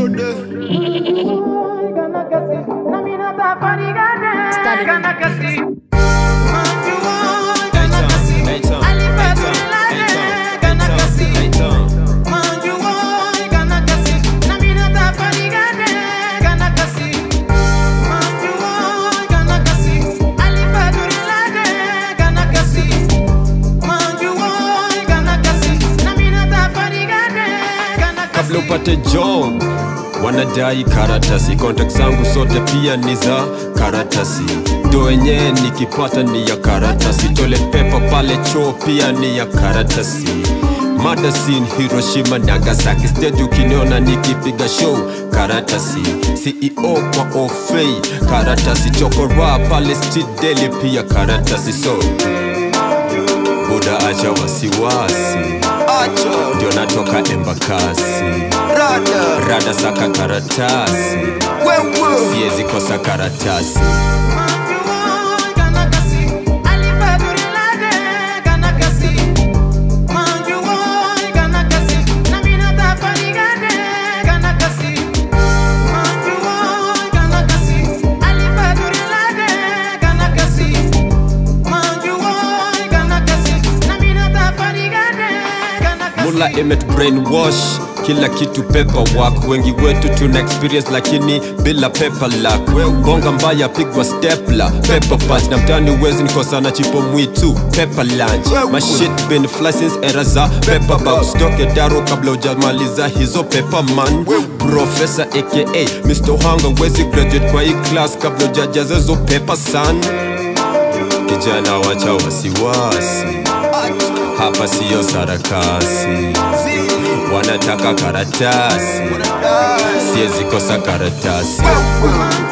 Kabla upate job wanadai karatasi, contact zangu sote pia ni za karatasi, do wenye nikipata ni ya karatasi, toilet paper pale choo pia ni ya karatasi. Murder scene Hiroshima Nagasaki, stage ukiniona nikipiga show karatasi, CEO kwa Ofei karatasi, chokora pale street daily pia karatasi. So Buda acha wasiwasi, ndio natoka Embakasi, rada saka karatasi, siezi kosa karatasi. Mula imet brainwash, kila kitu paperwork. Wengi wetu tuna experience lakini bila paper luck. Bonga mbaya pigwa stepler, paper punch. Na mtani uwezi nikosa na chipo mwitu, paper lunch. My shit been fly since era za paper bag. Stock ya daro kabla ujamaliza hizo paper man. Professor aka Mr. Hanga, wezi graduate kwa hii class kabla ujajaza hizo paper son. Kijana wacha wasiwasi, hapa siyo sarakasi, wanataka karatasi, siezi kosa karatasi.